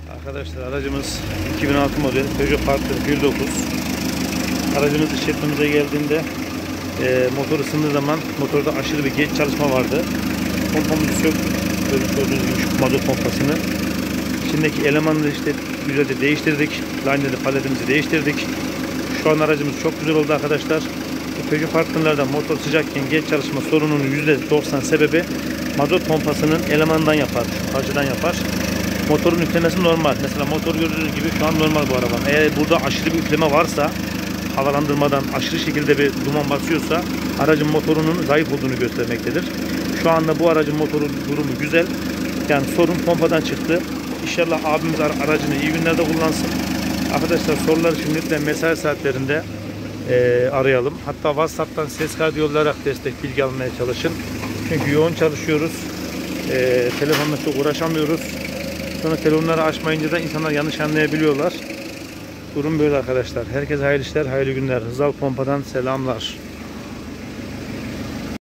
Arkadaşlar aracımız 2006 model Peugeot Partner 1.9. Aracımız işletmemize geldiğinde motor ısındığı zaman motorda aşırı bir geç çalışma vardı. Pompamızı söktük. Gördüğünüz gibi şu mazot pompasını. İçindeki elemanları işte güzelce değiştirdik. Line'leri, paletimizi değiştirdik. Şu an aracımız çok güzel oldu arkadaşlar. Peugeot Partner'larda motor sıcakken geç çalışma sorununun %90 sebebi mazot pompasının elemanından yapar. Şu parçadan yapar. Motorun üflemesi normal. Mesela motor gördüğünüz gibi şu an normal bu arabanın. Eğer burada aşırı bir üfleme varsa, havalandırmadan aşırı şekilde bir duman basıyorsa aracın motorunun zayıf olduğunu göstermektedir. Şu anda bu aracın motoru durumu güzel. Yani sorun pompadan çıktı. İnşallah abimiz aracını iyi günlerde kullansın. Arkadaşlar sorular için lütfen mesai saatlerinde arayalım. Hatta WhatsApp'tan ses kaydı yollayarak destek bilgi almaya çalışın. Çünkü yoğun çalışıyoruz. Telefonla çok uğraşamıyoruz. Sonra telefonları açmayınca da insanlar yanlış anlayabiliyorlar. Durum böyle arkadaşlar. Herkese hayırlı işler, hayırlı günler. Hızal Pompa'dan selamlar.